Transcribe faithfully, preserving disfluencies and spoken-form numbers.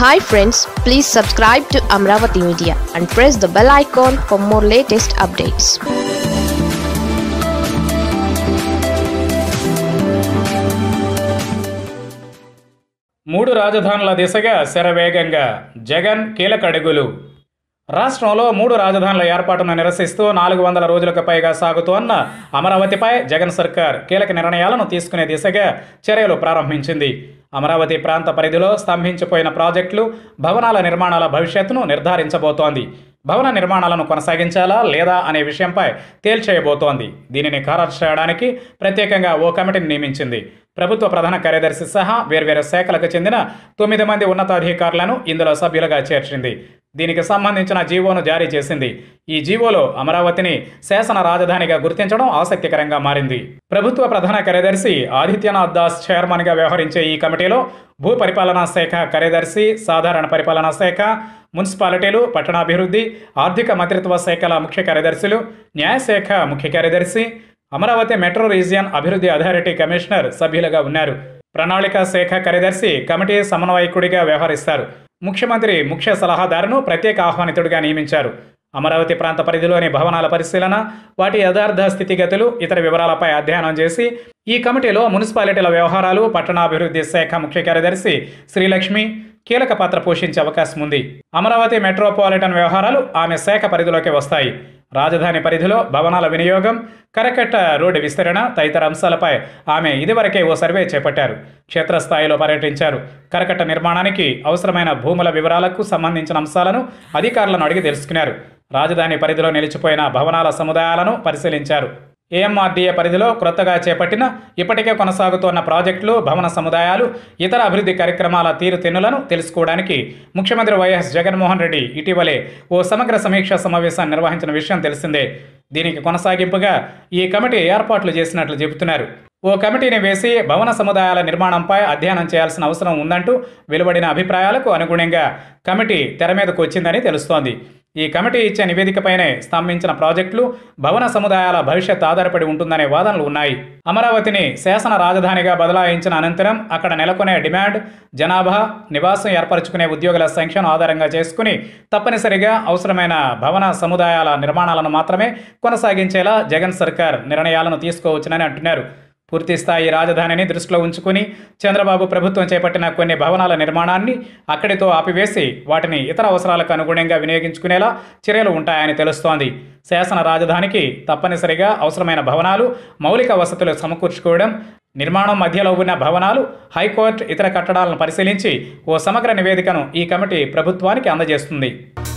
Hi friends, please subscribe to Amaravathi Media and press the bell icon for more latest updates. మూడు రాజధానుల దిశగా శరవేగంగా జగన్ కీలక అడుగులు. రాష్ట్రంలో మూడు రాజధానుల ఏర్పాటును నిరసిస్తూ నాలుగు వందల రోజులకు పైగా సాగుతోన్న అమరావతిపై జగన్ సర్కార్ కీలక నిర్ణయాలను తీసుకునే దిశగా చర్యలు ప్రారంభించింది. అమరావతి ప్రాంత పరిధిలో స్తంభించిపోయిన ప్రాజెక్టులు, భవనాల నిర్మాణాల భవిష్యత్తును నిర్ధారించబోతోంది. భవన నిర్మాణాలను కొనసాగించాలా లేదా అనే విషయంపై తేల్చేయబోతోంది. దీనిని ఖరారు చేయడానికి ప్రత్యేకంగా ఓ కమిటీని నియమించింది. ప్రభుత్వ ప్రధాన కార్యదర్శి సహా వేర్వేరు శాఖలకు చెందిన తొమ్మిది మంది ఉన్నతాధికారులను ఇందులో సభ్యులుగా చేర్చింది. దీనికి సంబంధించిన జీవోను జారీ చేసింది. ఈ జీవోలో అమరావతిని శాసన రాజధానిగా గుర్తించడం ఆసక్తికరంగా మారింది. ప్రభుత్వ ప్రధాన కార్యదర్శి ఆదిత్యనాథ్ దాస్ చైర్మన్గా వ్యవహరించే ఈ కమిటీలో భూ పరిపాలనా శాఖ కార్యదర్శి, సాధారణ పరిపాలనా శాఖ, మున్సిపాలిటీలు, పట్టణాభివృద్ధి, ఆర్థిక మంత్రిత్వ శాఖల ముఖ్య కార్యదర్శులు, న్యాయశాఖ ముఖ్య కార్యదర్శి, అమరావతి మెట్రో రీజియన్ అభివృద్ధి అథారిటీ కమిషనర్ సభ్యులుగా ఉన్నారు. ప్రణాళిక శాఖ కార్యదర్శి కమిటీ సమన్వయకుడిగా వ్యవహరిస్తారు. ముఖ్యమంత్రి ముఖ్య సలహాదారును ప్రత్యేక ఆహ్వానితుడిగా నియమించారు. అమరావతి ప్రాంత పరిధిలోని భవనాల పరిశీలన, వాటి యథార్థ స్థితిగతులు, ఇతర వివరాలపై అధ్యయనం చేసి ఈ కమిటీలో మున్సిపాలిటీల వ్యవహారాలు, పట్టణాభివృద్ధి శాఖ ముఖ్య కార్యదర్శి శ్రీలక్ష్మి కీలక పాత్ర పోషించే అవకాశం ఉంది. అమరావతి మెట్రోపాలిటన్ వ్యవహారాలు ఆమె శాఖ పరిధిలోకి వస్తాయి. రాజధాని పరిధిలో భవనాల వినియోగం, కరకట్ట రోడ్డు విస్తరణ తదితర అంశాలపై ఆమె ఇదివరకే ఓ సర్వే చేపట్టారు. క్షేత్రస్థాయిలో పర్యటించారు. కరకట్ట నిర్మాణానికి అవసరమైన భూముల వివరాలకు సంబంధించిన అంశాలను అధికారులను అడిగి తెలుసుకున్నారు. రాజధాని పరిధిలో నిలిచిపోయిన భవనాల సముదాయాలను పరిశీలించారు. ఏఎంఆర్డీఏ పరిధిలో క్రొత్తగా చేపట్టిన, ఇప్పటికే కొనసాగుతున్న ప్రాజెక్టులు, భవన సముదాయాలు, ఇతర అభివృద్ధి కార్యక్రమాల తీరుతెన్నులను తెలుసుకోవడానికి ముఖ్యమంత్రి వైఎస్ జగన్మోహన్ రెడ్డి ఇటీవలే ఓ సమగ్ర సమీక్షా సమావేశాన్ని నిర్వహించిన విషయం తెలిసిందే. దీనికి కొనసాగింపుగా ఈ కమిటీ ఏర్పాట్లు చేసినట్లు చెబుతున్నారు. ఓ కమిటీని వేసి భవన సముదాయాల నిర్మాణంపై అధ్యయనం చేయాల్సిన అవసరం ఉందంటూ వెలువడిన అభిప్రాయాలకు అనుగుణంగా కమిటీ తెర మీదకు వచ్చిందని తెలుస్తోంది. ఈ కమిటీ ఇచ్చే నివేదికపైనే స్తంభించిన ప్రాజెక్టులు, భవన సముదాయాల భవిష్యత్ ఆధారపడి ఉంటుందనే వాదనలు ఉన్నాయి. అమరావతిని శాసన రాజధానిగా బదలాయించిన అనంతరం అక్కడ నెలకొనే డిమాండ్, జనాభా, నివాసం ఏర్పరచుకునే ఉద్యోగుల సంఖ్యను ఆధారంగా చేసుకుని తప్పనిసరిగా అవసరమైన భవన సముదాయాల నిర్మాణాలను మాత్రమే కొనసాగించేలా జగన్ సర్కార్ నిర్ణయాలను తీసుకోవచ్చునని అంటున్నారు. పూర్తిస్థాయి రాజధానిని దృష్టిలో ఉంచుకుని చంద్రబాబు ప్రభుత్వం చేపట్టిన కొన్ని భవనాల నిర్మాణాన్ని అక్కడితో ఆపివేసి వాటిని ఇతర అవసరాలకు అనుగుణంగా వినియోగించుకునేలా చర్యలు ఉంటాయని తెలుస్తోంది. శాసన రాజధానికి తప్పనిసరిగా అవసరమైన భవనాలు, మౌలిక వసతులు సమకూర్చుకోవడం, నిర్మాణం మధ్యలో ఉన్న భవనాలు, హైకోర్టు, ఇతర కట్టడాలను పరిశీలించి ఓ సమగ్ర నివేదికను ఈ కమిటీ ప్రభుత్వానికి అందజేస్తుంది.